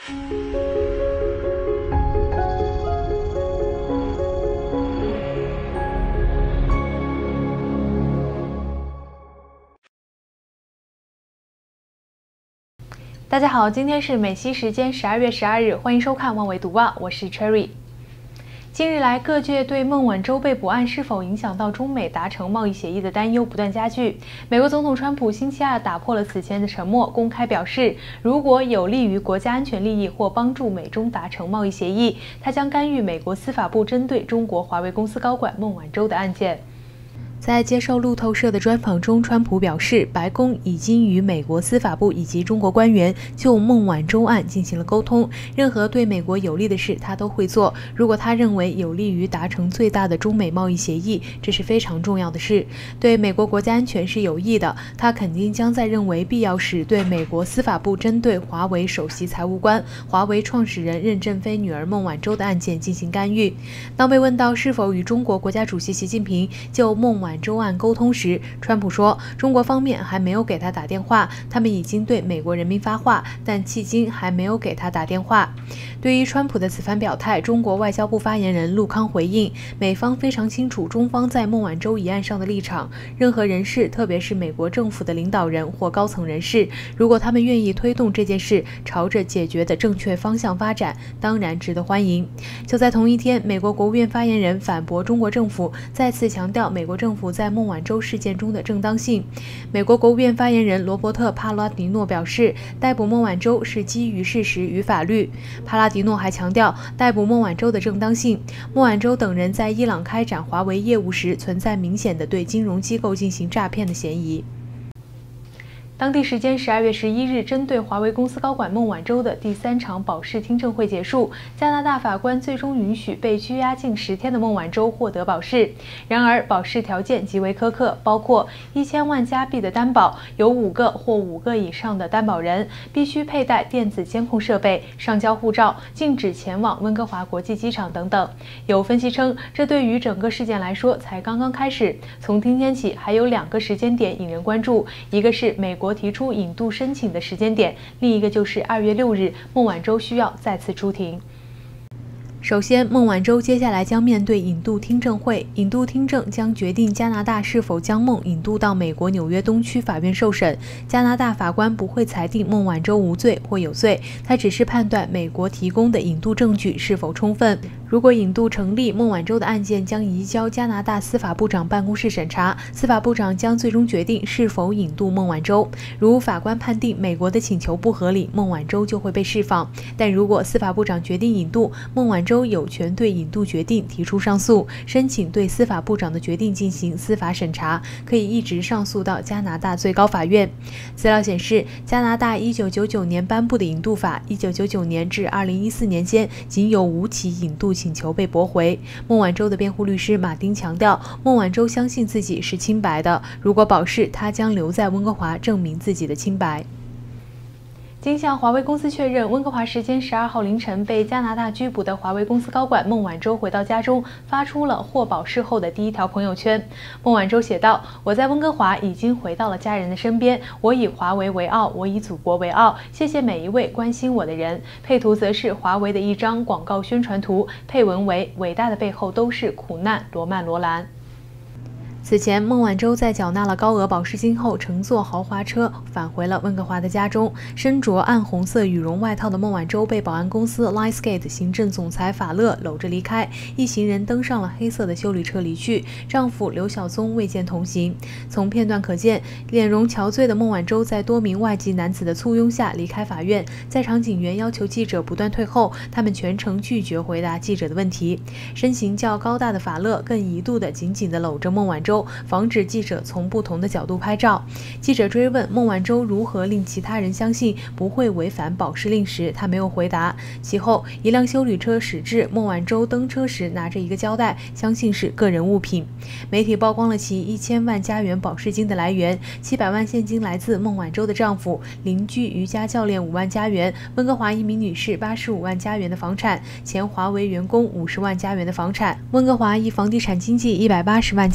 大家好，今天是美西时间12月12日，欢迎收看万维读报，我是 Cherry。近日来，各界对孟晚舟被捕案是否影响到中美达成贸易协议的担忧不断加剧。美国总统川普星期二打破了此前的沉默，公开表示，如果有利于国家安全利益或帮助美中达成贸易协议，他将干预美国司法部针对中国华为公司高管孟晚舟的案件。在接受路透社的专访中，川普表示，白宫已经与美国司法部以及中国官员就孟晚舟案进行了沟通，任何对美国有利的事他都会做。如果他认为有利于达成最大的中美贸易协议，这是非常重要的事，对美国国家安全是有益的。他肯定将在认为必要时对美国司法部针对华为首席财务官、华为创始人任正非女儿孟晚舟的案件进行干预。当被问到是否与中国国家主席习近平就孟晚舟案沟通时，川普说，中国方面还没有给他打电话，他们已经对美国人民发话，但迄今还没有给他打电话。对于川普的此番表态，中国外交部发言人陆康回应，美方非常清楚中方在孟晚舟一案上的立场，任何人士，特别是美国政府的领导人或高层人士，如果他们愿意推动这件事朝着解决的正确方向发展，当然值得欢迎。就在同一天，美国国务院发言人反驳中国政府，再次强调美国政府在孟晚舟事件中的正当性。美国国务院发言人罗伯特·帕拉迪诺表示，逮捕孟晚舟是基于事实与法律。帕拉迪诺还强调逮捕孟晚舟的正当性。孟晚舟等人在伊朗开展华为业务时，存在明显的对金融机构进行诈骗的嫌疑。当地时间12月11日，针对华为公司高管孟晚舟的第3场保释听证会结束，加拿大法官最终允许被拘押近10天的孟晚舟获得保释。然而，保释条件极为苛刻，包括1000万加币的担保，有5个或5个以上的担保人，必须佩戴电子监控设备，上交护照，禁止前往温哥华国际机场等等。有分析称，这对于整个事件来说才刚刚开始。从今天起，还有2个时间点引人关注，一个是美国提出引渡申请的时间点，另一个就是2月6日，孟晚舟需要再次出庭。首先，孟晚舟接下来将面对引渡听证会，引渡听证将决定加拿大是否将孟引渡到美国纽约东区法院受审。加拿大法官不会裁定孟晚舟无罪或有罪，他只是判断美国提供的引渡证据是否充分。如果引渡成立，孟晚舟的案件将移交加拿大司法部长办公室审查，司法部长将最终决定是否引渡孟晚舟。如法官判定美国的请求不合理，孟晚舟就会被释放。但如果司法部长决定引渡，孟晚舟有权对引渡决定提出上诉，申请对司法部长的决定进行司法审查，可以一直上诉到加拿大最高法院。资料显示，加拿大1999年颁布的引渡法，1999年至2014年间仅有5起引渡请求被驳回。孟晚舟的辩护律师马丁强调，孟晚舟相信自己是清白的，如果保释，他将留在温哥华证明自己的清白。经向华为公司确认，温哥华时间12号凌晨被加拿大拘捕的华为公司高管孟晚舟回到家中，发出了获保释后的第1条朋友圈。孟晚舟写道：“我在温哥华已经回到了家人的身边，我以华为为傲，我以祖国为傲，谢谢每一位关心我的人。”配图则是华为的一张广告宣传图，配文为“伟大的背后都是苦难，罗曼·罗兰”。此前，孟晚舟在缴纳了高额保释金后，乘坐豪华车返回了温哥华的家中。身着暗红色羽绒外套的孟晚舟被保安公司 Lionsgate 行政总裁法勒搂着离开，一行人登上了黑色的休旅车离去，丈夫刘晓松未见同行。从片段可见，脸容憔悴的孟晚舟在多名外籍男子的簇拥下离开法院，在场警员要求记者不断退后，他们全程拒绝回答记者的问题。身形较高大的法勒更一度地紧紧地搂着孟晚舟，防止记者从不同的角度拍照。记者追问孟晚舟如何令其他人相信不会违反保释令时，他没有回答。其后，一辆休旅车驶至，孟晚舟登车时拿着一个胶带，相信是个人物品。媒体曝光了其1000万加元保释金的来源，700万现金来自孟晚舟的丈夫、邻居瑜伽教练5万加元，温哥华一名女士85万加元的房产，前华为员工50万加元的房产，温哥华一房地产经纪180万加元的房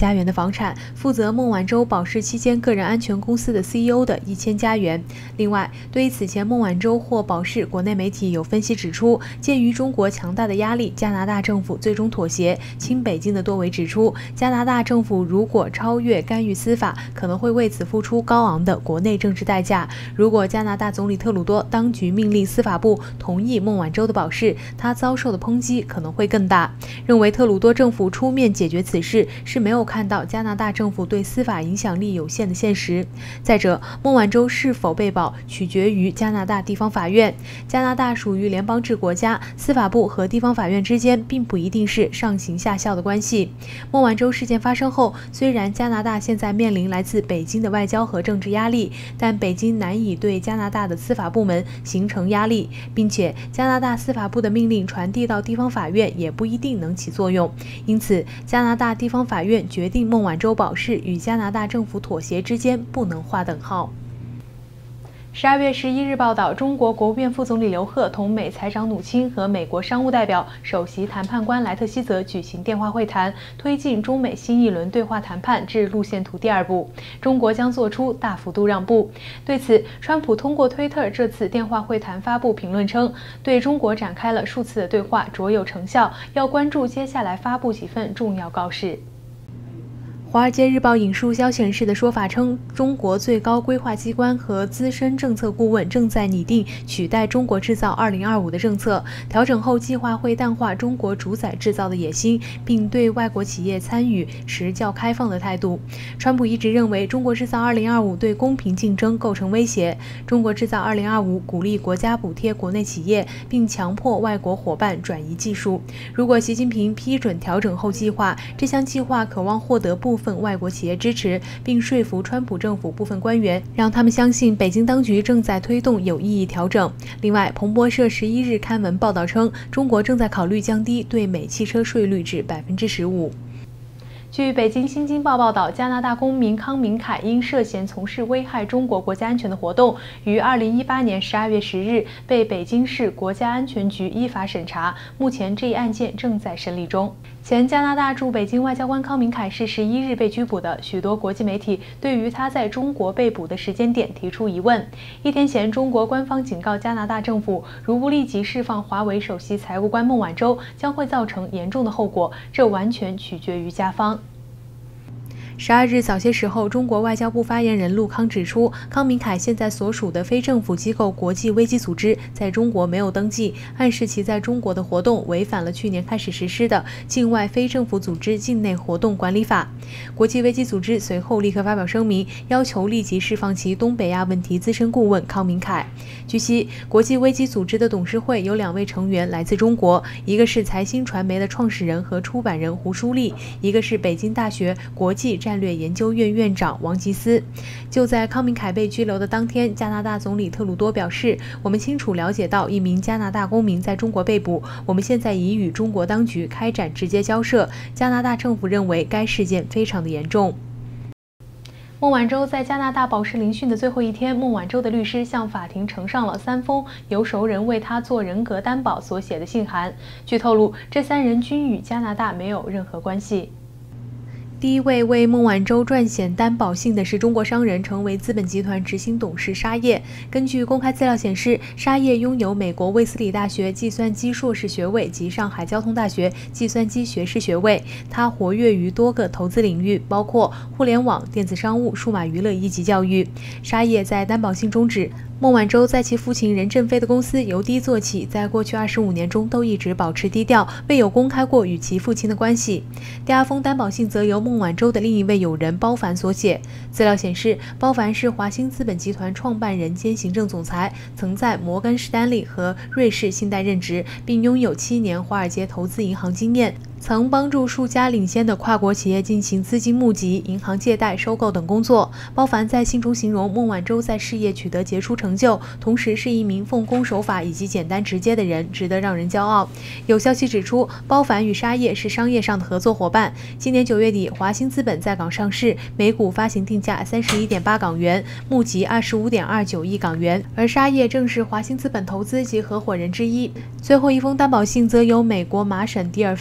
房产，负责孟晚舟保释期间个人安全公司的 CEO 的1000加元。另外，对于此前孟晚舟获保释，国内媒体有分析指出，鉴于中国强大的压力，加拿大政府最终妥协。亲北京的多维指出，加拿大政府如果超越干预司法，可能会为此付出高昂的国内政治代价。如果加拿大总理特鲁多当局命令司法部同意孟晚舟的保释，他遭受的抨击可能会更大。认为特鲁多政府出面解决此事是没有看到加拿大政府对司法影响力有限的现实。再者，孟晚舟是否被保取决于加拿大地方法院。加拿大属于联邦制国家，司法部和地方法院之间并不一定是上行下效的关系。孟晚舟事件发生后，虽然加拿大现在面临来自北京的外交和政治压力，但北京难以对加拿大的司法部门形成压力，并且加拿大司法部的命令传递到地方法院也不一定能起作用。因此，加拿大地方法院决定孟晚舟保释与加拿大政府妥协之间不能划等号。12月11日报道，中国国务院副总理刘鹤同美财长努钦和美国商务代表、首席谈判官莱特希泽举行电话会谈，推进中美新一轮对话谈判至路线图第2步。中国将做出大幅度让步。对此，川普通过推特这次电话会谈发布评论称，对中国展开了数次的对话，卓有成效，要关注接下来发布几份重要告示。《华尔街日报》引述消息人士的说法称，中国最高规划机关和资深政策顾问正在拟定取代中国制造2025的政策，调整后计划会淡化中国主宰制造的野心，并对外国企业参与持较开放的态度。川普一直认为中国制造2025对公平竞争构成威胁。中国制造2025鼓励国家补贴国内企业，并强迫外国伙伴转移技术。如果习近平批准调整后计划，这项计划渴望获得部分外国企业支持，并说服川普政府部分官员，让他们相信北京当局正在推动有意义调整。另外，彭博社11日刊文报道称，中国正在考虑降低对美汽车税率至15%。据北京新京报报道，加拿大公民康明凯因涉嫌从事危害中国国家安全的活动，于2018年12月10日被北京市国家安全局依法审查，目前这一案件正在审理中。前加拿大驻北京外交官康明凯是11日被拘捕的，许多国际媒体对于他在中国被捕的时间点提出疑问。一天前，中国官方警告加拿大政府，如不立即释放华为首席财务官孟晚舟，将会造成严重的后果，这完全取决于加方。12日早些时候，中国外交部发言人陆康指出，康明凯现在所属的非政府机构国际危机组织在中国没有登记，暗示其在中国的活动违反了去年开始实施的《境外非政府组织境内活动管理法》。国际危机组织随后立刻发表声明，要求立即释放其东北亚问题资深顾问康明凯。据悉，国际危机组织的董事会有2位成员来自中国，一个是财新传媒的创始人和出版人胡舒立，一个是北京大学国际战略研究院院长王吉思。就在康明凯被拘留的当天，加拿大总理特鲁多表示，我们清楚了解到一名加拿大公民在中国被捕，我们现在已与中国当局开展直接交涉，加拿大政府认为该事件非常的严重。孟晚舟在加拿大保释聆讯的最后一天，孟晚舟的律师向法庭呈上了3封由熟人为他做人格担保所写的信函。据透露，这3人均与加拿大没有任何关系。第一位为孟晚舟撰写担保信的是中国商人成为资本集团执行董事沙叶。根据公开资料显示，沙叶拥有美国卫斯理大学计算机硕士学位及上海交通大学计算机学士学位。他活跃于多个投资领域，包括互联网、电子商务、数码娱乐以及教育。沙叶在担保信中指，孟晚舟在其父亲任正非的公司由低做起，在过去25年中都一直保持低调，未有公开过与其父亲的关系。第2封担保信则由孟晚舟的另一位友人包凡所写。资料显示，包凡是华兴资本集团创办人兼行政总裁，曾在摩根士丹利和瑞士信贷任职，并拥有7年华尔街投资银行经验。曾帮助数家领先的跨国企业进行资金募集、银行借贷、收购等工作。包凡在信中形容孟晚舟在事业取得杰出成就，同时是一名奉公守法以及简单直接的人，值得让人骄傲。有消息指出，包凡与沙叶是商业上的合作伙伴。今年9月底，华兴资本在港上市，每股发行定价31.8港元，募集25.29亿港元，而沙叶正是华兴资本投资及合伙人之一。最后一封担保信则由美国麻省迪尔菲尔德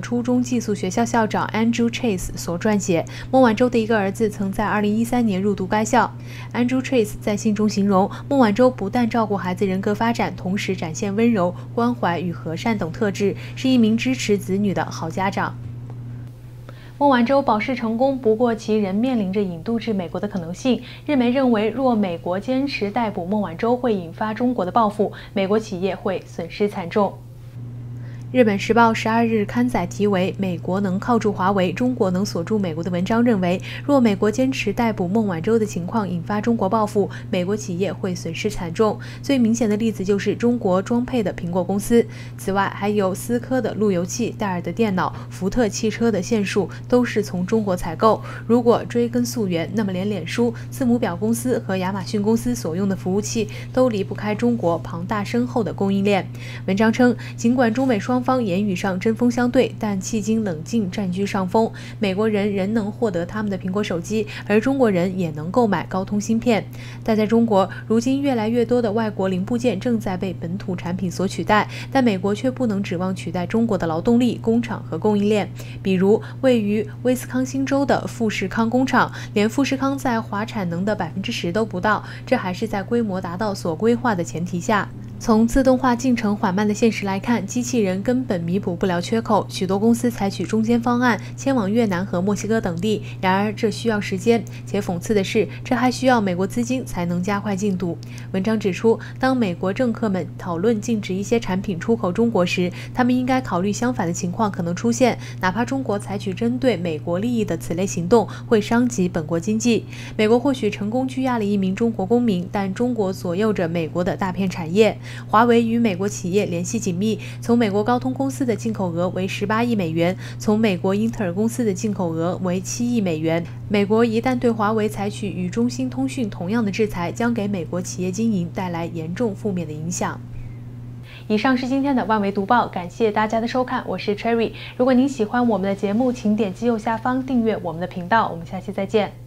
初中寄宿学校校长 Andrew Chase 所撰写。孟晚舟的一个儿子曾在2013年入读该校。Andrew Chase 在信中形容，孟晚舟不但照顾孩子人格发展，同时展现温柔、关怀与和善等特质，是一名支持子女的好家长。孟晚舟保释成功，不过其仍面临着引渡至美国的可能性。日媒认为，若美国坚持逮捕孟晚舟，会引发中国的报复，美国企业会损失惨重。日本时报12日刊载题为“美国能靠住华为，中国能锁住美国”的文章认为，若美国坚持逮捕孟晚舟的情况引发中国报复，美国企业会损失惨重。最明显的例子就是中国装配的苹果公司。此外，还有思科的路由器、戴尔的电脑、福特汽车的线束都是从中国采购。如果追根溯源，那么连脸书、字母表公司和亚马逊公司所用的服务器都离不开中国庞大深厚的供应链。文章称，尽管中美双方言语上针锋相对，但迄今冷静占据上风。美国人仍能获得他们的苹果手机，而中国人也能购买高通芯片。但在中国，如今越来越多的外国零部件正在被本土产品所取代，但美国却不能指望取代中国的劳动力、工厂和供应链。比如，位于威斯康星州的富士康工厂，连富士康在华产能的10%都不到，这还是在规模达到所规划的前提下。从自动化进程缓慢的现实来看，机器人根本弥补不了缺口，许多公司采取中间方案，迁往越南和墨西哥等地。然而，这需要时间，且讽刺的是，这还需要美国资金才能加快进度。文章指出，当美国政客们讨论禁止一些产品出口中国时，他们应该考虑相反的情况可能出现，哪怕中国采取针对美国利益的此类行动，会伤及本国经济。美国或许成功拘押了一名中国公民，但中国左右着美国的大片产业。华为与美国企业联系紧密，从美国高通公司的进口额为18亿美元，从美国英特尔公司的进口额为7亿美元。美国一旦对华为采取与中兴通讯同样的制裁，将给美国企业经营带来严重负面的影响。以上是今天的万维读报，感谢大家的收看，我是 Cherry。如果您喜欢我们的节目，请点击右下方订阅我们的频道，我们下期再见。